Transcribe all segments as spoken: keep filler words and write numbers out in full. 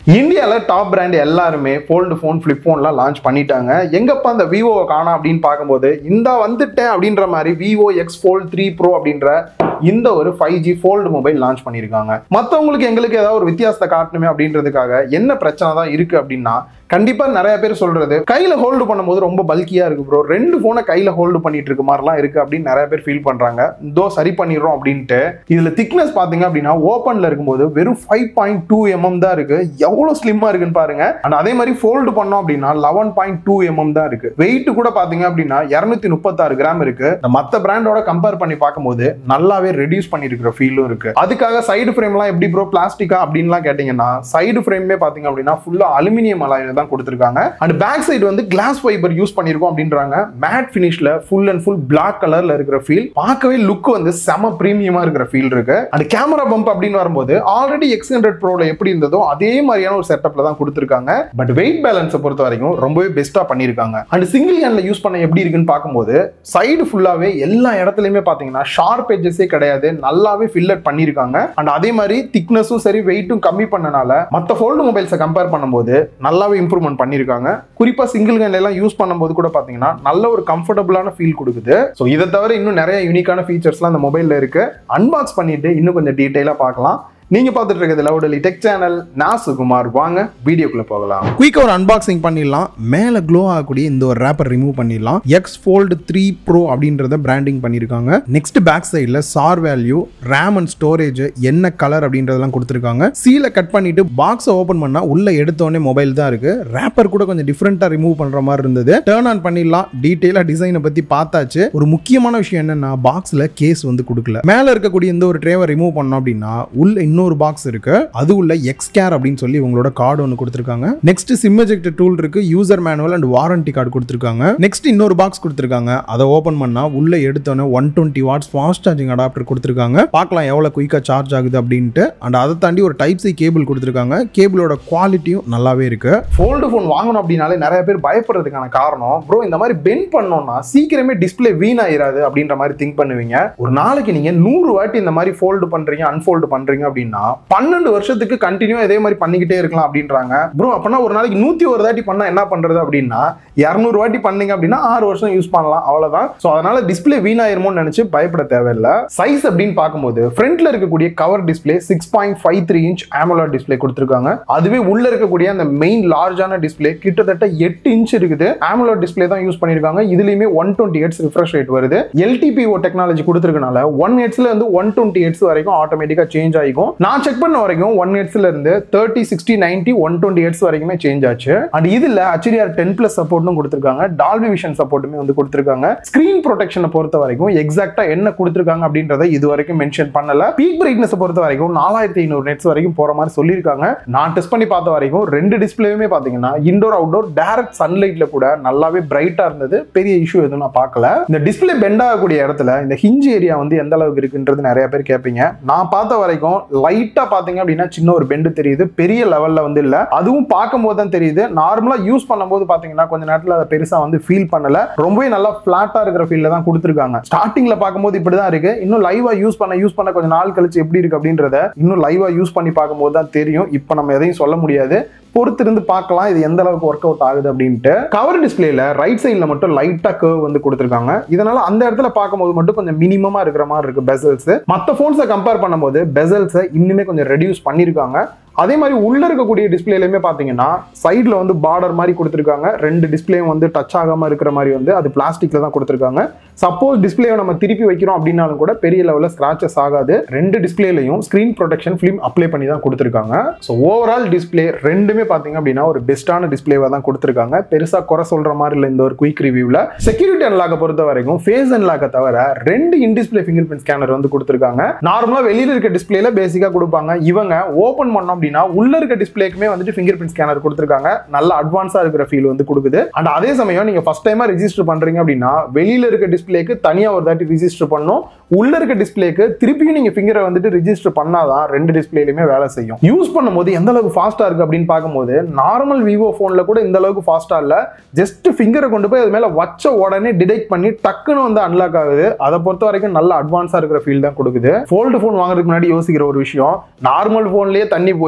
இந்தியால top brand எல்லாருமே fold phone flip ஃபோன்லாம் லான்ச் பண்ணிட்டாங்க. எங்கப்பா அந்த விவோவை காணோம் அப்படின்னு பார்க்கும்போது இந்த வந்துட்டேன் அப்படின்ற மாதிரி Vivo X fold three pro அப்படின்ற இந்த ஒரு five G fold mobile launch பண்ணியிருக்காங்க. மற்றவங்களுக்கு எங்களுக்கு ஏதாவது ஒரு வித்தியாசத்தை காட்டணுமே அப்படின்றதுக்காக என்ன பிரச்சனை தான் இருக்கு அப்படின்னா, கண்டிப்பா நிறைய பேர் சொல்றது கையில ஹோல்டு பண்ணும்போது ரொம்ப பல்கியா இருக்கு ப்ரோ, ரெண்டு போனை கையில ஹோல்டு பண்ணிட்டு இருக்க மாதிரிலாம் இருக்கு அப்படின்னு நிறைய பேர் ஃபீல் பண்றாங்க. இதோ சரி பண்ணிடுறோம் அப்படின்ட்டு. இதுல திக்னஸ் பாத்தீங்க அப்படின்னா ஓப்பன்ல இருக்கும்போது வெறும் ஃபைவ் பாயிண்ட் டூ எம்எம் தான் இருக்கு. எவ்வளவு ஸ்லிம்மா இருக்குன்னு பாருங்க. அண்ட் அதே மாதிரி ஃபோல்டு பண்ணோம் அப்படின்னா லெவன் பாயிண்ட் டூ எம்எம் தான் இருக்கு. வெயிட் கூட பாத்தீங்க அப்படின்னா இருநூத்தி முப்பத்தாறு கிராம் இருக்கு. மத்த பிராண்டோட கம்பேர் பண்ணி பார்க்கும்போது நல்லாவே ரெடியூஸ் பண்ணிருக்கிற ஃபீலும் இருக்கு. அதுக்காக சைடு ஃப்ரேம்லாம் எப்படி ப்ரோ பிளாஸ்டிக்கா அப்படின்லாம் கேட்டீங்கன்னா, சைடு ஃப்ரேமே பாத்தீங்க அப்படின்னா ஃபுல்லா அலுமினியம் அலாயில கொடுத்திருக்காங்க. அண்ட் பேக் சைடு வந்து கிளாஸ் ஃபைபர் யூஸ் பண்ணிருக்கோம் அப்படின்றாங்க. மேட் ஃபினிஷ்ல ஃபுல் அண்ட் ஃபுல் பிளாக் கலர்ல இருக்கிற ஃபீல் பார்க்கவே லுக் வந்து செம பிரீமியமா இருக்கிற ஃபீல் இருக்கு. அண்ட் கேமரா பம்ப் அப்படின்னு வரும்போது ஆல்ரெடி எக்ஸ் ஹண்ட்ரட் ப்ரோல எப்படி இருந்ததோ அதே மாதிரியான ஒரு செட்டப்ல தான் கொடுத்திருக்காங்க. பட் வெயிட் பேலன்ஸை பொறுத்த வரைக்கும் ரொம்பவே பெஸ்டா பண்ணிருக்காங்க. அண்ட் சிங்கிள் ஹேண்ட்ல யூஸ் பண்ண எப்படி இருக்குன்னு பார்க்கும்போது சைடு ஃபுல்லாவே எல்லா இடத்துலயுமே பாத்தீங்கன்னா ஷார்ப் எட்ஜஸே கிடையாது, நல்லாவே ஃபில்லட் பண்ணிருக்காங்க. அண்ட் அதே மாதிரி திக்னஸும் சரி வெயிட்டும் கம்மி பண்ணனால மற்ற ஃபோல்டு மொபைல்ஸை கம்பேர் பண்ணும்போது நல்லாவே இம்ப்ரூவ்மெண்ட் பண்ணிருக்காங்க. குறிப்பா சிங்கிள் ஹேண்ட்ல எல்லாம் யூஸ் பண்ணும்போது கூட பாத்தீங்கன்னா நல்ல ஒரு கம்ஃபர்டபுளான ஃபீல் கொடுக்குது. சோ இதை தவிர இன்னும் நிறைய யூனிக்கான ஃபீச்சர்ஸ்லாம் அந்த மொபைல்ல இருக்கு. அன்பாக்ஸ் பண்ணிட்டு இன்னும் கொஞ்சம் டீடைலா பார்க்கலாம். நீங்க பார்த்துட்டு இருக்கிறது லவுடலி டெக் சேனல். நான் சுகுமார். வாங்க வீடியோக்குள்ள போகலாம். குயிக்கா ஒரு அன்பாக்சிங் பண்ணிடலாம். மேல க்ளோ ஆகக்கூடிய இந்த ஒரு ரேப்பர் ரிமூவ் பண்ணிடலாம். எக்ஸ் ஃபோல்ட் த்ரீ ப்ரோ அப்படின்றத பிராண்டிங் பண்ணிருக்காங்க. நெக்ஸ்ட் பேக் சைட்ல SAR value, RAM and storage, என்ன கலர் அப்படின்றதெல்லாம் கொடுத்துருக்காங்க. சீலை கட் பண்ணிட்டு பாக்ஸை ஓபன் பண்ணா உள்ள எடுத்தோடனே மொபைல் தான் இருக்கு. ரேப்பர் கூட கொஞ்சம் டிஃபரெண்டா ரிமூவ் பண்ற மாதிரி இருந்தது. டர்ன் ஆன் பண்ணிடலாம். டீடைலா டிசைனை பத்தி பார்த்தாச்சு. ஒரு முக்கியமான விஷயம் என்னன்னா பாக்ஸ்ல கேஸ் வந்து கொடுக்கல. மேல இருக்கக்கூடிய இந்த ஒரு ட்ரேவை ரிமூவ் பண்ணோம் அப்படின்னா உள்ள இன்னும் ஒரு பாக்ஸ் இருக்கு. அது உள்ள எக்ஸ் கேர் அப்படின்னு சொல்லி உங்களோட கார்டு ஒன்னு கொடுத்திருக்காங்க. நெக்ஸ்ட் சிம் எஜெக்டர் டூல் இருக்கு, user manual and warranty card கொடுத்திருக்காங்க. நெக்ஸ்ட் இன்னொரு பாக்ஸ் கொடுத்திருக்காங்க. அதை ஓபன் பண்ணா உள்ள எடுத்தோனே one twenty watts fast charging adapter கொடுத்திருக்காங்க. பார்க்கலாம் எவ்வளவு குயிக்கா சார்ஜ் ஆகுது அப்படின்ட்டு. அண்ட் அதை தாண்டி ஒரு டைப் சி கேபிள் கொடுத்திருக்காங்க. கேபிளோட குவாலிட்டியும் நல்லாவே இருக்கு. ஃபோல்டு போன் வாங்கணும் அப்படின்னாலே நிறைய பேர் பயப்படுறதுக்கான காரணம், ப்ரோ இந்த மாதிரி பெண்ட் பண்ணோம்னா சீக்கிரமே டிஸ்பிளே வீணாயிராது அப்படின்ற மாதிரி திங்க் பண்ணுவீங்க. ஒரு நாளைக்கு நீங்க நூறு வாட்டி இந்த மாதிரி ஃபோல்டு பண்றீங்க அன்ஃபோல்டு பண்றீங்க அப்படின்னா பன்னெண்டு வருஷத்துக்கு கண்டினியூ இதே மாதிரி பண்ணிக்கிட்டே இருக்கலாம் அப்படின்றாங்க. ப்ரோ அப்பனா ஒரு நாளைக்கு நூத்தி ஒரு வாட்டி பண்ணா என்ன பண்றது அப்படின்னா, இருநூறு வாட்டி பண்ணீங்க அப்படின்னா ஆறு வருஷம் யூஸ் பண்ணலாம், அவ்வளவுதான். சோ அதனால டிஸ்பிளே வீணாயிருமோன்னு நினைச்சு பயப்பட தேவையில்லை. சைஸ் அப்படின்னு பார்க்கும்போது ஃப்ரண்ட்ல இருக்கக்கூடிய cover display six point five three inch AMOLED display கொடுத்திருக்காங்க. அதுவே உள்ள இருக்கக்கூடிய அந்த மெயின் லார்ஜான டிஸ்பிளே கிட்டத்தட்ட எட்டு இன்ச் இருக்குது. AMOLED டிஸ்பிளே தான் யூஸ் பண்ணிருக்காங்க. இதுலயுமே one twenty hertz refresh rate வருது. L T P O technology கொடுத்திருக்கனால ஒன் ஹெர்ட்ஸ்ல இருந்து ஒன் டுவெண்ட்டி ஹெர்ட்ஸ் வரைக்கும் ஆட்டோமேட்டிக்கா சேஞ்ச் ஆகும். நான் செக் பண்ண வரைக்கும் ஒன் ஹெர்ட்ஸ்ல இருந்து thirty sixty ninety one twenty hertz வரைக்குமே சேஞ்ச் ஆச்சு. அண்ட் இதுல H D R ten plus சப்போர்ட்டும் கொடுத்திருக்காங்க. டால்பி விஷன் சப்போர்ட்டுமே வந்து கொடுத்திருக்காங்க. ஸ்கிரீன் ப்ரொடெக்ஷனை பொறுத்த வரைக்கும் எக்ஸாக்ட்டா என்ன கொடுத்திருக்காங்க அப்படின்றத இது வரைக்கும் மென்ஷன் பண்ணல. பீக் பிரைட்னஸ் பொறுத்த வரைக்கும் நாலாயிரத்தி ஐநூறு நெட்ஸ் வரைக்கும் போற மாதிரி சொல்லியிருக்காங்க. நான் டெஸ்ட் பண்ணி பார்த்த வரைக்கும் ரெண்டு டிஸ்பிளேயுமே பாத்தீங்கன்னா இன்டோர் அவுட்டோர் டைரக்ட் சன்லைட்ல கூட நல்லாவே பிரைட்டா இருந்தது. பெரிய இஷ்யூ எதுவும் நான் பார்க்கல. இந்த டிஸ்பிளே பெண்ட் ஆகக்கூடிய இடத்துல இந்த ஹிஞ்ச் ஏரியா வந்து எந்த அளவுக்கு இருக்குன்றது நிறைய பேர் கேட்பீங்க. நான் பார்த்த வரைக்கும் லைட்டா பாத்தீங்க அப்படின்னா சின்ன ஒரு பெண்ட் தெரியுது, பெரிய லெவல்ல வந்து இல்ல. அதுவும் பார்க்கும்போது தான் தெரியுது. நார்மலா யூஸ் பண்ணும்போது பாத்தீங்கன்னா கொஞ்ச நேரத்துல அதை பெருசா வந்து ஃபீல் பண்ணல. ரொம்பவே நல்லா பிளாட்டா இருக்கிற ஃபீல்ல தான் கொடுத்திருக்காங்க. ஸ்டார்டிங்ல பார்க்கும்போது இப்படிதான் இருக்கு. இன்னும் லைவா யூஸ் பண்ண யூஸ் பண்ண கொஞ்ச நாள் கழிச்சு எப்படி இருக்கு அப்படின்றத இன்னும் லைவா யூஸ் பண்ணி பார்க்கும்போது தான் தெரியும். இப்ப நம்ம எதையும் சொல்ல முடியாது, பொறுத்திருந்து பார்க்கலாம் இது எந்த அளவுக்கு ஒர்க் அவுட் ஆகுது அப்படின்ட்டு. கவர் டிஸ்பிளேல ரைட் சைடுல மட்டும் லைட்டா கர்வ் வந்து கொடுத்திருக்காங்க. இதனால அந்த இடத்துல பார்க்கும்போது மட்டும் கொஞ்சம் மினிமமா இருக்கிற மாதிரி இருக்கு பெசல்ஸ். மற்ற போன்ஸை கம்பேர் பண்ணும்போது பெசல்ஸை இன்னுமே கொஞ்சம் ரெடியூஸ் பண்ணிருக்காங்க. அதே மாதிரி உள்ள இருக்கக்கூடிய டிஸ்பிளேலயுமே பாத்தீங்கன்னா சைட்ல வந்து பார்டர் மாதிரி கொடுத்திருக்காங்க. ரெண்டு டிஸ்பிளேயும் வந்து டச் ஆகாம இருக்கிற மாதிரி வந்து அது பிளாஸ்டிக்ல தான் கொடுத்திருக்காங்க. சப்போஸ் டிஸ்பிளேவை நம்ம திருப்பி வைக்கிறோம் அப்படின்னாலும் கூட பெரிய லெவல்ல ஸ்கிராச்சஸ் ஆகாது. ரெண்டு டிஸ்பிளேலயும் ஸ்கிரீன் ப்ரொடெக்ஷன் ஃபிலிம் அப்ளை பண்ணி தான் கொடுத்திருக்காங்க. ஸோ ஓவரால் டிஸ்பிளே ரெண்டுமே பாத்தீங்க அப்படின்னா ஒரு பெஸ்டான டிஸ்பிளேவா தான் கொடுத்திருக்காங்க. பெருசா குறை சொல்ற மாதிரி இல்லை இந்த ஒரு குயிக் ரிவ்யூல. செக்யூரிட்டி அன்லாக்கை பொறுத்த வரைக்கும் ஃபேஸ் அன்லாக்கை தவிர ரெண்டு in display fingerprint scanner வந்து கொடுத்திருக்காங்க. நார்மலா வெளியில இருக்க டிஸ்பிளேல பேசிக்கா கொடுப்பாங்க. இவங்க ஓபன் பண்ணோம் அப்படின்னா உள்ள இருக்க டிஸ்பிளேக்குமே வந்துட்டு ஃபிங்கர் பிரிண்ட் ஸ்கேனர் கொடுத்திருக்காங்க. நல்ல அட்வான்ஸா இருக்கிற ஃபீல் வந்து கொடுக்குது. அண்ட் அதே சமயம் நீங்க ஃபர்ஸ்ட் டைமா ரெஜிஸ்டர் பண்றீங்க அப்படின்னா வெளியில இருக்க டிஸ்பிளேக்கு தனியா ஒரு தாட்டி ரெஜிஸ்டர் பண்ணணும். உள்ள இருக்க டிஸ்பிளேக்கு திருப்பியும் நீங்க ஃபிங்கரை வந்துட்டு ரெஜிஸ்டர் பண்ணாதான் ரெண்டு டிஸ்பிளேலயுமே வேலை செய்யும். யூஸ் பண்ணும்போது எந்த அளவுக்கு ஃபாஸ்டா இருக்கு அப்படின்னு பார்க்கும்போது நார்மல் விவோ போன்ல கூட இந்த அளவுக்கு ஃபாஸ்டா இல்ல. ஜஸ்ட் ஃபிங்கரை கொண்டு போய் அது மேல வச்ச உடனே டிடெக்ட் பண்ணி டக்குன்னு வந்து அன்லாக் ஆகுது. அதை பொறுத்த வரைக்கும் நல்ல அட்வான்ஸா இருக்கிற ஃபீல் தான் கொடுக்குது. ஃபோல்டு போன் வாங்குறதுக்கு முன்னாடி யோசிக்கிற ஒரு விஷயம், நார்மல் போன்லயே தண்ணி போய்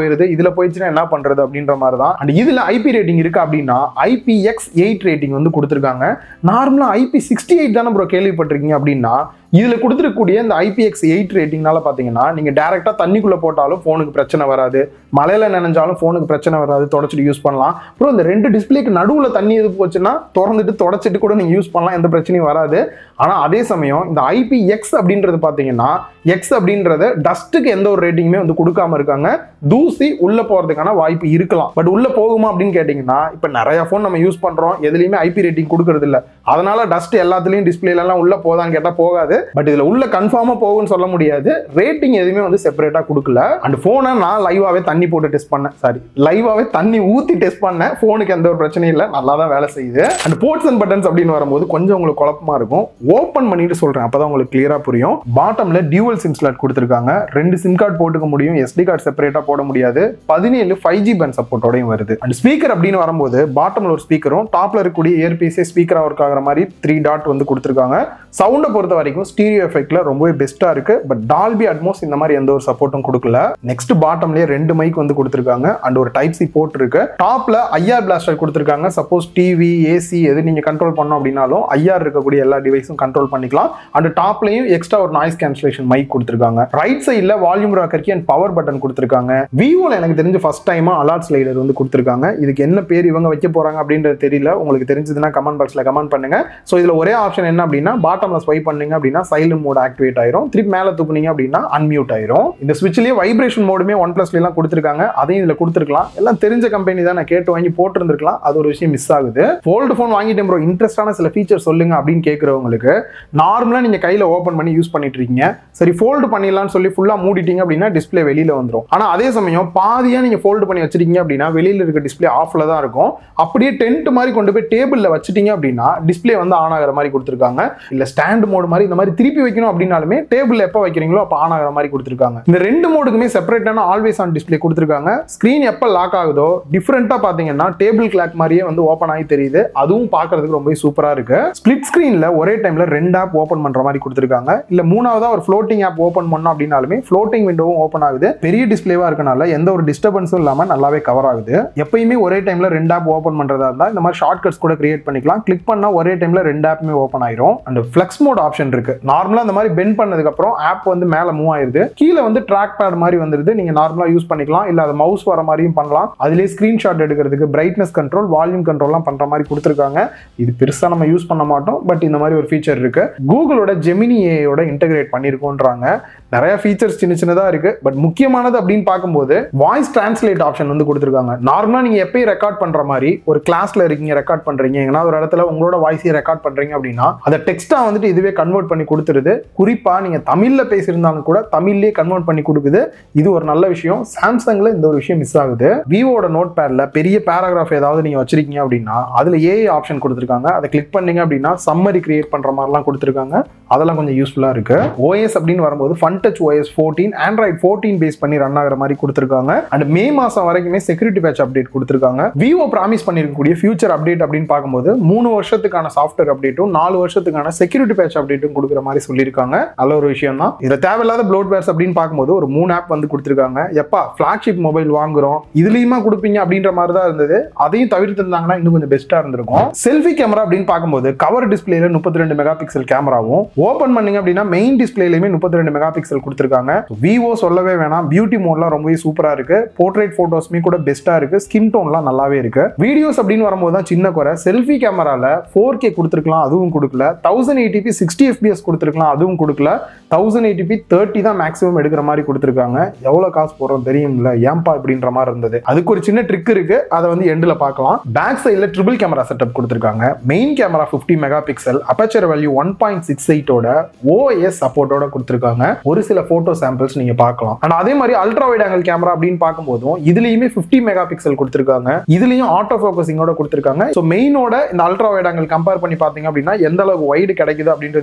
போயிருது, இதுல போயிடுச்சுன்னா என்ன பண்றது அப்படின்ற மாதிரி தான். அண்ட் இதுல ஐபி ரேட்டிங் இருக்கு அப்படின்னா I P X eight rating வந்து கொடுத்துருக்காங்க. நார்மலா ஐ பி சிக்ஸ்டி எயிட் தானே ப்ரோ கேள்விப்பட்டிருக்கீங்க அப்படின்னா, இதுல கொடுத்துருக்கக்கூடிய இந்த ஐ பி எக்ஸ் எயிட் ரேட்டிங்னால பாத்தீங்கன்னா நீங்க டைரக்டா தண்ணிக்குள்ள போட்டாலும் போனுக்கு பிரச்சனை வராது, மழையில நனைஞ்சாலும் போனுக்கு பிரச்சனை வராது, தொடச்சிட்டு யூஸ் பண்ணலாம். அப்புறம் இந்த ரெண்டு டிஸ்பிளேக்கு நடுவுல தண்ணி எது போச்சுன்னா திறந்துட்டு தொடச்சிட்டு கூட நீங்க யூஸ் பண்ணலாம், எந்த பிரச்சனையும் வராது. ஆனா அதே சமயம் இந்த ஐ பி எக்ஸ் அப்படின்றது பாத்தீங்கன்னா எக்ஸ் அப்படின்றது டஸ்ட்டுக்கு எந்த ஒரு ரேட்டிங்குமே வந்து கொடுக்காம இருக்காங்க. தூசி உள்ள போறதுக்கான வாய்ப்பு இருக்கலாம், பட் உள்ள போகுமா அப்படின்னு கேட்டீங்கன்னா இப்ப நிறைய போன் நம்ம யூஸ் பண்றோம், எதுலையுமே ஐபி ரேட்டிங் கொடுக்கறது இல்ல, அதனால டஸ்ட் எல்லாத்துலயும் டிஸ்பிளேல எல்லாம் உள்ள போதான்னு கேட்டா போகாது. பட் இதுல உள்ள கன்ஃபார்மா போகும்னு சொல்ல முடியாது, ரேட்டிங் எதுவுமே வந்து செப்பரேட்டா கொடுக்கல. அண்ட் போனை நான் லைவாவே தண்ணி போட்டு டெஸ்ட் பண்ணேன், சாரி லைவாவே தண்ணி ஊத்தி டெஸ்ட் பண்ணேன், போனுக்கு எந்த ஒரு பிரச்சனையும் இல்லை, நல்லா தான் வேலை செய்யுது. அண்ட் போர்ட்ஸ் அண்ட் பட்டன்ஸ் அப்படின்னு வரும்போது கொஞ்சம் உங்களுக்கு குழப்பமா இருக்கும், ஓப்பன் பண்ணிட்டு சொல்றேன் அப்பதான் உங்களுக்கு கிளியரா புரியும். பாட்டம்ல டியூவல் சிம் ஸ்லாட் கொடுத்திருக்காங்க, ரெண்டு சிம் கார்டு போட்டுக்க முடியும், எஸ்டி கார்டு செப்பரேட்டா போட முடியாது, பதினேழு ஃபைவ் ஜி பேண்ட் சப்போர்ட்டோடையும் வருது. அண்ட் ஸ்பீக்கர் அப்படின்னு வரும்போது பாட்டம்ல ஒரு ஸ்பீக்கரும் டாப்ல இருக்கக்கூடிய இயர்பீஸே ஸ்பீக்கரா ஒர்க் ஆகிற மாதிரி த்ரீ டாட் வந்து கொடுத்திருக்காங்க. சவுண்டை பொறுத்த வரைக்கும் ஸ்டீரியோ எஃபெக்ட்ல ரொம்பவே பெஸ்டா இருக்கு, பட் டால்பி அட்மோஸ் இந்த மாதிரி எந்த ஒரு சப்போர்ட்டும் கொடுக்கல. நெக்ஸ்ட் பாட்டம்லயே ரெண்டு மைக் வந்து கொடுத்திருக்காங்க அண்ட் ஒரு டைப் சி போர்ட் இருக்கு. டாப்ல ஐஆர் பிளாஸ்டர் கொடுத்திருக்காங்க, சப்போஸ் டிவி ஏசி எது நீங்க கண்ட்ரோல் பண்ணோம் அப்படின்னாலும் ஐஆர் இருக்கக்கூடிய எல்லா டிவைஸும் கண்ட்ரோல் பண்ணிக்கலாம். அண்ட் டாப்லயும் எக்ஸ்ட்ரா ஒரு நாய்ஸ் கேன்சலேஷன் மைக் கொடுத்திருக்காங்க. ரைட் சைடுல volume rocker key and power button கொடுத்திருக்காங்க. விவோல எனக்கு தெரிஞ்சு ஃபர்ஸ்ட் டைமா அலர்ட் ஸ்லைடர் வந்து கொடுத்திருக்காங்க. இதுக்கு என்ன பேர் இவங்க வைக்க போறாங்க அப்படின்றது தெரியல, உங்களுக்கு தெரிஞ்சதுன்னா கமெண்ட் பாக்ஸ்ல கமெண்ட் பண்ணுங்க. சோ இதுல ஒரே ஆப்ஷன் என்ன அப்படின்னா பாட்டம்ல ஸ்வைப் பண்ணீங்க அப்படின்னா சைலண்ட் மோட் ஆக்டிவேட் ஆயிரும், திருப்பி மேல தூக்குனீங்க அப்படின்னா அன்மியூட் ஆயிரும். இந்த ஸ்விட்ச்லயே வைப்ரேஷன் மோடுமே ஒன் பிளஸ்ல எல்லாம் கொடுத்திருக்காங்க, அதையும் இதுல கொடுத்திருக்கலாம். எல்லாம் தெரிஞ்ச கம்பெனி தான், நான் கேட்டு வாங்கி போட்டிருந்திருக்கலாம், அது ஒரு விஷயம் மிஸ் ஆகுது. ஃபோல்டு ஃபோன் வாங்கிட்டேன் ப்ரோ, இன்ட்ரெஸ்டான சில ஃபீச்சர் சொல்லுங்க அப்படின்னு கேட்கறவங்களுக்கு நார்மலா நீங்க கையில ஓபன் பண்ணி யூஸ் பண்ணிட்டு இருக்கீங்க, சரி ஃபோல்டு பண்ணிடலாம்னு சொல்லி ஃபுல்லா மூடிட்டீங்க அப்படின்னா டிஸ்பிளே வெளியில வந்துடும். ஆனா அதே சமயம் பாதியா நீங்க ஃபோல்டு பண்ணி வச்சிருக்கீங்க அப்படின்னா வெளியில இருக்க டிஸ்பிளே ஆஃப்ல தான் இருக்கும். அப்படியே டென்ட் மாதிரி கொண்டு போய் டேபிள்ல வச்சிட்டீங்க அப்படின்னா டிஸ்பிளே வந்து ஆன் ஆகிற மாதிரி கொடுத்திருக்காங்க. இல்ல ஸ்டாண்ட் மோடு மாதிரி இந்த மாதிரி திருப்பி வைக்கணும் அப்படின்னாலுமே டேபிள் எப்ப வைக்கிறீங்களோ அப்ப ஆன் ஆகிற மாதிரி கொடுத்திருக்காங்க. இந்த ரெண்டு மோடுக்குமே செப்பரேட்டான ஆல்வேஸ் ஆன் டிஸ்பிளே கொடுத்திருக்காங்க. ஸ்கிரீன் எப்ப லாக் ஆகுதோ டிஃபரெண்டா பாத்தீங்கன்னா டேபிள் கிளாக் மாதிரியே வந்து ஓபன் ஆகி தெரியுது, அதுவும் பார்க்கிறதுக்கு ரொம்ப சூப்பரா இருக்கு. ஸ்பிளிட் ஸ்கிரீன்ல ஒரே டைம்ல ரெண்டு ஆப் ஓபன் பண்ற மாதிரி கொடுத்திருக்காங்க. இல்ல மூணாவதா ஒரு ஃப்ளோட்டிங் ஆப் ஓபன் பண்ணோம் அப்படின்னாலுமே ஃப்ளோட்டிங் விண்டோவும் ஓபன் ஆகுது. பெரிய டிஸ்பிளேவா இருக்கனால எந்த ஒரு டிஸ்டர்பன்ஸும் இல்லாம நல்லாவே கவர் ஆகுது. எப்பயுமே ஒரே டைம்ல ரெண்டு ஆப் ஓபன் பண்றதா இருந்தா இந்த மாதிரி ஷார்ட் கட்ஸ் கூட கிரியேட் பண்ணிக்கலாம், கிளிக் பண்ணா ஒரே டைம்ல ரெண்டு ஆப்புமே ஓபன் ஆயிரும். அண்ட் ஃபிளெக்ஸ் மோட் ஆப்ஷன் இருக்கு. நார்மலா இந்த மாதிரி பெண்ட் பண்ணதுக்கு அப்புறம் ஆப் வந்து மேல மூவ் ஆயிருது, கீழே வந்து ட்ராக் பேட் மாதிரி வந்துருது, நீங்க நார்மலா யூஸ் பண்ணிக்கலாம், இல்ல அது மவுஸ் வர மாதிரியும் பண்ணலாம். அதுலயே ஸ்கிரீன்ஷாட் எடுக்கிறதுக்கு பிரைட்னஸ் கண்ட்ரோல் வால்யூம் கண்ட்ரோல்லாம் பண்ற மாதிரி கொடுத்திருக்காங்க. இது பெருசா நம்ம யூஸ் பண்ண மாட்டோம், பட் இந்த மாதிரி ஒரு ஃபீச்சர் இருக்கு. கூகுளோட ஜெமினி ஏஐயோட இன்டகிரேட் பண்ணிருக்கோன்றாங்க. நிறைய ஃபீச்சர்ஸ் சின்ன சின்னதா இருக்கு, பட் முக்கியமானது அப்படின்னு பார்க்கும்போது வாய்ஸ் டிரான்ஸ்லேட் ஆப்ஷன் வந்து கொடுத்திருக்காங்க. நார்மலா நீங்க எப்பயும் ரெக்கார்ட் பண்ற மாதிரி ஒரு கிளாஸ்ல இருக்கீங்க, ரெக்கார்ட் பண்றீங்க, எங்கன்னா ஒரு இடத்துல உங்களோட வாய்ஸை ரெக்கார்ட் பண்றீங்க அப்படின்னா அதை டெக்ஸ்டா வந்துட்டு இதுவே கன்வெர்ட் பண்ணி கொடுத்துருது. குறிப்பா நீங்க தமிழ்ல பேசியிருந்தாலும் கூட தமிழ்லயே கன்வெர்ட் பண்ணி கொடுக்குது. இது ஒரு நல்ல விஷயம். சாம்சங்ல இந்த ஒரு விஷயம் மிஸ் ஆகுது. விவோட நோட் பேட்ல பெரிய பேராகிராஃப் ஏதாவது நீங்க வச்சிருக்கீங்க அப்படின்னா அதுல ஏஐ ஆப்ஷன் கொடுத்திருக்காங்க. அதை கிளிக் பண்ணீங்க அப்படின்னா சம்மரி கிரியேட் பண்ற மாதிரிலாம் கொடுத்திருக்காங்க. அதெல்லாம் கொஞ்சம் யூஸ்ஃபுல்லா இருக்கு. ஓஎஸ் அப்படின்னு வரும்போது Funtouch OS fourteen Android fourteen base பண்ணி ரன் ஆகிற மாதிரி கொடுத்திருக்காங்க. அண்ட் மே மாசம் வரைக்குமே செக்யூரிட்டி பேட்ச் அப்டேட் கொடுத்திருக்காங்க. விவோ ப்ராமிஸ் பண்ணிருக்கக்கூடிய ஃபியூச்சர் அப்டேட் அப்படின்னு பார்க்கும்போது மூணு வருஷத்துக்கான சாஃப்ட்வேர் அப்டேட்டும் நாலு வருஷத்துக்கான செக்யூரிட்டி பேட்ச் அப்டேட்டும் கொடுக்குற மாதிரி சொல்லியிருக்காங்க. நல்ல ஒரு விஷயம் தான். இதுல தேவையில்லாத ப்ளோட்வேர்ஸ் அப்படின்னு பார்க்கும்போது ஒரு மூணு ஆப் வந்து கொடுத்திருக்காங்க. எப்பா ஃபிளாக்ஷிப் மொபைல் வாங்குறோம் இதுலயுமா கொடுப்பீங்க அப்படின்ற மாதிரி தான் இருந்தது. அதையும் தவிர்த்து இருந்தாங்கன்னா இன்னும் கொஞ்சம் பெஸ்டா இருந்திருக்கும். செல்ஃபி கேமரா அப்படின்னு பார்க்கும்போது கவர் டிஸ்பிளேல முப்பத்தி ரெண்டு மெகா பிக்சல் கேமராவும் ஓபன் பண்ணீங்க அப்படின்னா மெயின் டிஸ்பிளேலயுமே முப்பத்தி ரெண்டு மெகா பிக்சல் கொடுத்திருக்காங்க. விவோ சொல்லவே வேணாம், பியூட்டி மோட்லாம் ரொம்பவே சூப்பரா இருக்கு. போர்ட்ரேட் போட்டோஸ்மே கூட பெஸ்டா இருக்கு. ஸ்கின் டோன்லாம் நல்லாவே இருக்கு. வீடியோஸ் அப்படின்னு வரும்போது தான் சின்ன குறை. செல்ஃபி கேமரால ஃபோர் கே கொடுத்திருக்கலாம், அதுவும் கொடுக்கல. Thousand eighty P sixty FPS கொடுத்திருக்கலாம், அதுவும் கொடுக்கல. தௌசண்ட் எயிட்டி பி தேர்ட்டி தான் மேக்ஸிமம் எடுக்கிற மாதிரி கொடுத்திருக்காங்க. எவ்வளவு காசு போறோம் தெரியும்ல, ஏம்பா அப்படின்ற மாதிரி இருந்தது. அதுக்கு ஒரு சின்ன ட்ரிக் இருக்கு, அதை வந்து எண்ட்ல பார்க்கலாம். பேக் சைடுல ட்ரிபிள் கேமரா செட்டப் கொடுத்திருக்காங்க. Main camera fifty megapixel, aperture value one point six எயிட்டோட ஓஎஸ் சப்போர்ட்டோட கொடுத்திருக்காங்க. ஒரு சில போட்டோ சாம்பிள்ஸ் நீங்க பார்க்கலாம். ஆனா அதே மாதிரி அல்ட்ரா வைட் ஆங்கிள் கேமரா அப்படின்னு பார்க்கும்போதும் இதுலயுமே பிப்டி மெகா பிக்சல் கொடுத்திருக்காங்க. இதுலயும் ஆட்டோ ஃபோகஸிங்கோட கொடுத்திருக்காங்க. சோ மெயினோட இந்த அல்ட்ரா வைட் ஆங்கிள் கம்பேர் பண்ணி பாத்தீங்க அப்படின்னா எந்த அளவுக்கு வைடு கிடைக்குது அப்படின்றது நீங்க தெரிஞ்சுக்கலாம்.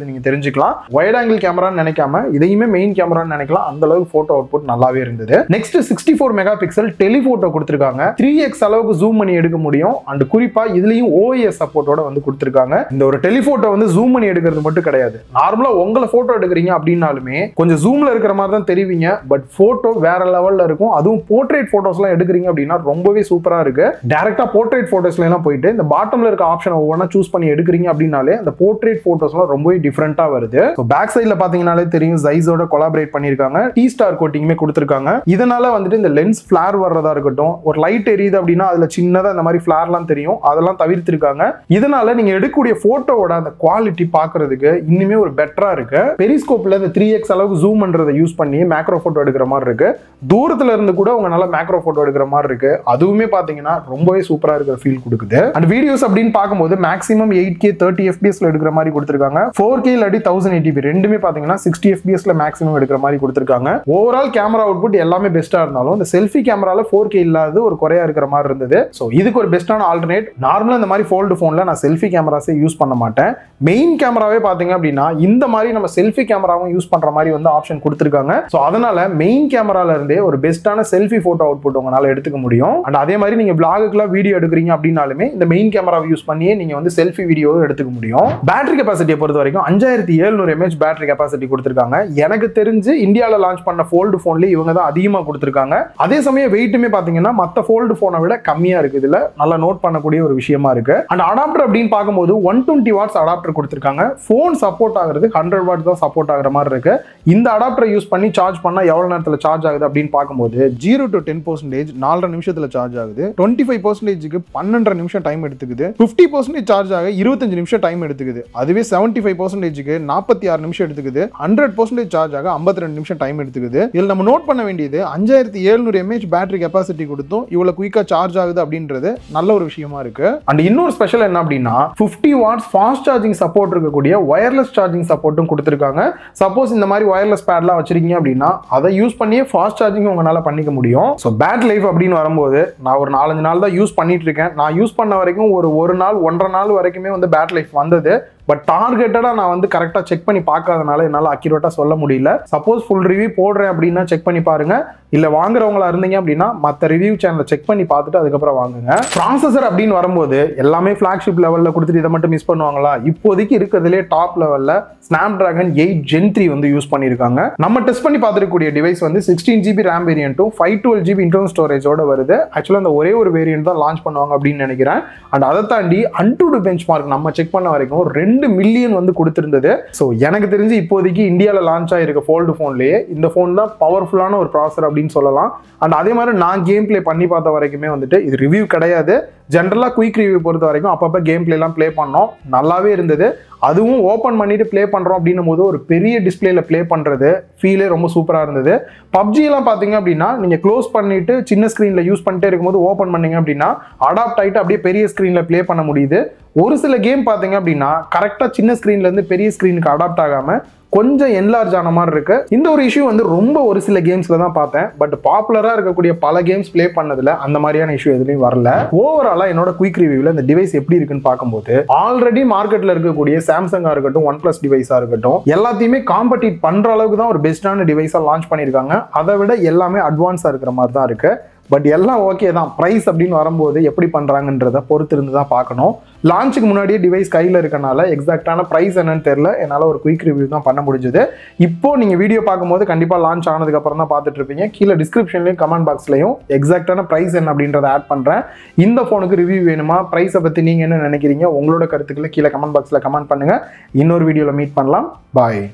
புரிஞ்சுக்கலாம். வைட் ஆங்கிள் கேமரான்னு நினைக்காம இதையுமே மெயின் கேமரான்னு நினைக்கலாம். அந்த அளவுக்கு போட்டோ அவுட்புட் நல்லாவே இருந்தது. Next sixty four megapixel telephoto கொடுத்திருக்காங்க. த்ரீ எக்ஸ் அளவுக்கு ஜூம் பண்ணி எடுக்க முடியும். அண்ட் குறிப்பா இதுலயும் ஓஎஸ் சப்போர்ட்டோட வந்து கொடுத்திருக்காங்க. இந்த ஒரு டெலிபோட்டோ வந்து ஜூம் பண்ணி எடுக்கிறது மட்டும் கிடையாது. நார்மலா உங்களை போட்டோ எடுக்கிறீங்க அப்படின்னாலுமே கொஞ்சம் ஜூம்ல இருக்கிற மாதிரி தான் தெரிவிங்க. பட் போட்டோ வேற லெவல்ல இருக்கும். அதுவும் போர்ட்ரேட் போட்டோஸ் எல்லாம் எடுக்கிறீங்க அப்படின்னா ரொம்பவே சூப்பரா இருக்கு. டைரக்டா போர்ட்ரேட் போட்டோஸ்ல எல்லாம் போயிட்டு இந்த பாட்டம்ல இருக்க ஆப்ஷன் ஒவ்வொன்றா சூஸ் பண்ணி எடுக்கிறீங்க அப்படின்னாலே அந்த போர்ட்ரேட் போட்டோஸ் எல்லாம் ரொம்பவே டிஃபரெண்டா வருது. பேக் சைட்ல பாத்தீங்கன்னாலே தெரியும் ஜைஸோட கொலாபரேட் பண்ணிருக்காங்க. டி ஸ்டார் கோட்டிங்குமே கொடுத்திருக்காங்க. இதனால வந்துட்டு இந்த லென்ஸ் ஃபிளார் வர்றதா இருக்கட்டும், ஒரு லைட் எரியுது அப்படின்னா அதுல சின்னதா இந்த மாதிரி ஃபிளார்லாம் தெரியும். அதெல்லாம் தவிர்த்திருக்காங்க. இதனால நீங்க எடுக்கக்கூடிய போட்டோவோட அந்த குவாலிட்டி பாக்குறதுக்கு இன்னுமே ஒரு பெட்டரா இருக்கு. பெரிஸ்கோப்ல இந்த த்ரீ எக்ஸ் அளவுக்கு ஜூம் பண்றதை யூஸ் பண்ணி மேக்ரோ போட்டோ எடுக்கிற மாதிரி இருக்கு. தூரத்துல இருந்து கூட உங்க நல்ல மேக்ரோ போட்டோ எடுக்கிற மாதிரி இருக்கு. அதுவுமே பாத்தீங்கன்னா ரொம்பவே சூப்பரா இருக்கிற ஃபீல் கொடுக்குது. அண்ட் வீடியோஸ் அப்படின்னு பார்க்கும்போது மேக்ஸிமம் எயிட் கே தேர்ட்டி எஃப்பிஎஸ்ல எடுக்கிற மாதிரி கொடுத்திருக்காங்க. ஃபோர் கே இல்லாட்டி தௌசண்ட் எயிட்டி ரெண்டுமே பாத்தீங்கன்னா சிக்ஸ்டி எஃப்பிஎஸ்ல மேக்ஸிமம் எடுக்கிற மாதிரி கொடுத்திருக்காங்க. ஓவரால் கேமரா அவுட்புட் எல்லாமே பெஸ்டா இருந்தாலும் இந்த செல்ஃபி கேமரால ஃபோர் கே இல்லாத ஒரு குறையா இருக்கிற மாதிரி இருந்தது. சோ இதுக்கு ஒரு பெஸ்டான ஆல்டர்னேட். நார்மலா இந்த மாதிரி ஃபோல்டு போன்ல நான் செல்ஃபி கேமராஸே யூஸ் பண்ண மாட்டேன். மெயின் கேமராவே பாத்தீங்க அப்படின்னா இந்த மாதிரி நம்ம செல்ஃபி கேமராவும் யூஸ் பண்ற மாதிரி வந்து ஆப்ஷன் கொடுத்திருக்காங்க. சோ அதனால மெயின் கேமரால இருந்தே ஒரு பெஸ்டான செல்ஃபி போட்டோ அவுட்புட் உங்களால எடுத்துக்க முடியும். அண்ட் அதே மாதிரி நீங்க vlogக்குலாம் வீடியோ எடுக்கிறீங்க அப்படினாலுமே இந்த மெயின் கேமராவை யூஸ் பண்ணியே நீங்க வந்து செல்ஃபி வீடியோ எடுத்துக்க முடியும். பேட்டரி கெபாசிட்டியை பொறுத்த வரைக்கும் அஞ்சாயிரத்தி எழுநூறு எம்ஏஹெச் பேட்டரி கெபாசிட்டி கொடுத்திருக்காங்க. எனக்கு தெரிஞ்சு இந்தியால லான்ச் பண்ண ஃபோல்டு போன்ல இவங்க தான் அதிகமா கொடுத்திருக்காங்க. அதே சமயம் வெயிட்டுமே பாத்தீங்கன்னா மத்த ஃபோல்டு போனை விட கம்மியா இருக்கு. இதுல நல்லா நோட் பண்ணக்கூடிய ஒரு விஷயமா இருக்கு. அண்ட் அடாப்டர் அப்படின்னு பார்க்கும்போது ஒன் டுவெண்ட்டி வாட்ஸ் அடாப்டர் கொடுத்திருக்காங்க. போன் சப்போர்ட் ஆகுறது ஹண்ட்ரட் வாட்ஸ் தான் சப்போர்ட் ஆகுற மாதிரி இருக்கு. இந்த அடாப்டரை யூஸ் பண்ணி சார்ஜ் பண்ணா எவ்வளவு நேரத்துல சார்ஜ் ஆகுது அப்படின்னு பார்க்கும்போது ஜீரோ டு டென் பர்சன்டேஜ் நாலரை நிமிஷத்துல சார்ஜ் ஆகுது. டுவெண்ட்டி ஃபைவ் பர்சன்டேஜ்க்கு பன்னெண்டரை நிமிஷம் டைம் எடுத்துக்குது. பிப்டி பர்சன்டேஜ் சார்ஜ் ஆக இருபத்தஞ்சு நிமிஷம் டைம் எடுத்துக்குது. அதுவே செவன்டி ஃபைவ் பர்சன்டேஜ்க்கு நாற்பத்தி ஆறு நிமிஷம் எடுத்துக்குது. ஹண்ட்ரட் பர்சன்டேஜ் சார்ஜ் ஆக ஐம்பத்தி ரெண்டு நிமிஷம் டைம் எடுத்துக்குது. இதில் நம்ம நோட் பண்ண வேண்டியது அஞ்சாயிரத்தி எழுநூறு எம்ஏஹெச் பேட்டரி கெபாசிட்டி கொடுத்தும் இவ்வளவு குயிக்கா சார்ஜ் ஆகுது அப்படின்றது நல்ல ஒரு விஷயமா இருக்கு. அண்ட் இன்னொரு ஸ்பெஷல் என்ன அப்படின்னா fifty watts fast charging support இருக்கக்கூடிய வயர்லெஸ் சார்ஜிங் சப்போர்ட்டும் கொடுத்திருக்காங்க. சப்போஸ் இந்த மாதிரி வயர்லெஸ் பேட்லாம் வச்சிருக்கீங்க அப்படின்னா அதை யூஸ் பண்ணியே ஃபாஸ்ட் சார்ஜிங் உங்களால பண்ணிக்க முடியும். ஸோ பேட்டரி லைஃப் அப்படின்னு வரும்போது நான் ஒரு நாலஞ்சு நாள் தான் யூஸ் பண்ணிட்டு இருக்கேன். நான் யூஸ் பண்ண வரைக்கும் ஒரு ஒரு நாள் ஒன்றரை நாள் வரைக்குமே வந்து பேட்டரி லைஃப் வந்தது. பட் டார்கெட்டடா நான் வந்து கரெக்டா செக் பண்ணி பார்க்காதனால என்னால அக்யூரேட்டா சொல்ல முடியல. சப்போஸ் ஃபுல் ரிவ்யூ போடுறேன் அப்படின்னா செக் பண்ணி பாருங்க. இல்ல வாங்குறவங்களா இருந்தீங்க அப்படின்னா மற்ற ரிவ்யூ சேனலை செக் பண்ணி பார்த்துட்டு அதுக்கப்புறம் வாங்குங்க. ப்ராசஸர் அப்படின்னு வரும்போது எல்லாமே ஃபிளாக்ஷிப் லெவல்ல கொடுத்துட்டு இதை மட்டும் மிஸ் பண்ணுவாங்களா? இப்போதைக்கு இருக்கிறதுலே டாப் லெவல்ல ஸ்னாப்டிராகன் எயிட் ஜென் த்ரீ வந்து யூஸ் பண்ணிருக்காங்க. நம்ம டெஸ்ட் பண்ணி பார்த்துக்கூடிய டிவைஸ் வந்து சிக்ஸ்டீன் ஜிபி ரேம் வேரியன்ட்டும் ஃபைவ் டுவெல் ஜிபி இன்டர்னல் ஸ்டோரேஜோட வருது. ஆக்சுவலா அந்த ஒரே ஒரு வேரியன்ட் தான் லான்ச் பண்ணுவாங்க அப்படின்னு நினைக்கிறேன். அண்ட் அதை தாண்டி அன்டூடு பெஞ்ச் மார்க் நம்ம செக் பண்ண வரைக்கும் ரெண்டு மில்லியன் வந்து கொடுத்திருந்தது. ஸோ எனக்கு தெரிஞ்சு இப்போதைக்கு இந்தியாவில் லான்ச் ஆயிருக்க ஃபோல்டு போன்லேயே இந்த போன் தான் பவர்ஃபுல்லான ஒரு ப்ராசஸர் அப்படின்னு சொல்லலாம். அண்ட் அதே மாதிரி நான் கேம் பிளே பண்ணி பார்த்த வரைக்குமே வந்துட்டு இது ரிவ்யூ கிடையாது. ஜென்ரலாக குயிக் ரிவ்யூ பொறுத்த வரைக்கும் அப்பப்போ கேம் பிளேலாம் ப்ளே பண்ணோம், நல்லாவே இருந்தது. அதுவும் ஓப்பன் பண்ணிட்டு ப்ளே பண்ணுறோம் அப்படின்னும் போது ஒரு பெரிய டிஸ்பிளேல ப்ளே பண்ணுறது ஃபீலே ரொம்ப சூப்பராக இருந்தது. பப்ஜிலாம் பார்த்தீங்க அப்படின்னா நீங்கள் க்ளோஸ் பண்ணிட்டு சின்ன ஸ்க்ரீனில் யூஸ் பண்ணிட்டே இருக்கும்போது ஓப்பன் பண்ணீங்க அப்படின்னா அடாப்ட் ஆகிட்டு அப்படியே பெரிய ஸ்க்ரீனில் ப்ளே பண்ண முடியுது. ஒரு சில கேம் பார்த்தீங்க அப்படின்னா கரெக்டாக சின்ன ஸ்க்ரீன்லேருந்து பெரிய ஸ்க்ரீனுக்கு அடாப்ட் ஆகாமல் கொஞ்சம் என்லார்ஜ் ஆன மாதிரி இருக்கு. இந்த ஒரு இஷ்யூ வந்து ரொம்ப ஒரு சில கேம்ஸ்ல தான் பார்த்தேன். பட் பாப்புலரா இருக்கக்கூடிய பல கேம்ஸ் ப்ளே பண்ணதுல அந்த மாதிரியான இஷ்யூ எதுலையும் வரல. ஓவராலா என்னோட குயிக் ரிவ்யூல இந்த டிவைஸ் எப்படி இருக்குன்னு பார்க்கும்போது ஆல்ரெடி மார்க்கெட்ல இருக்கக்கூடிய சாம்சங்கா இருக்கட்டும், ஒன் பிளஸ் டிவைஸா இருக்கட்டும், எல்லாத்தையுமே காம்படிட் பண்ற அளவுக்கு தான் ஒரு பெஸ்டான டிவைஸா லான்ச் பண்ணிருக்காங்க. அதை விட எல்லாமே அட்வான்ஸா இருக்கிற மாதிரி தான் இருக்கு. பட் எல்லாம் ஓகே தான். ப்ரைஸ் அப்படின்னு வரும்போது எப்படி பண்றாங்கன்றத பொறுத்து இருந்து தான் பார்க்கணும். லான்ச்சுக்கு முன்னாடியே டிவைஸ் கையில் இருக்கனால எக்ஸாக்டான ப்ரைஸ் என்னன்னு தெரியல. என்னால் ஒரு குயிக் ரிவ்யூ தான் பண்ண முடிஞ்சது. இப்போ நீங்கள் வீடியோ பார்க்கும்போது கண்டிப்பாக லான்ச் ஆனதுக்கு அப்புறம் தான் பார்த்துட்டு இருப்பீங்க. கீழே டிஸ்கிரிப்ஷன்லையும் கமெண்ட் பாக்ஸ்லையும் எக்ஸாக்டான ப்ரைஸ் என்ன அப்படின்றத ஆட் பண்ணுறேன். இந்த ஃபோனுக்கு ரிவ்யூ வேணுமா, ப்ரைஸை பற்றி நீங்கள் என்ன நினைக்கிறீங்க, உங்களோட கருத்துக்களை கீழே கமெண்ட் பாக்ஸில் கமெண்ட் பண்ணுங்கள். இன்னொரு வீடியோவில் மீட் பண்ணலாம். பாய்.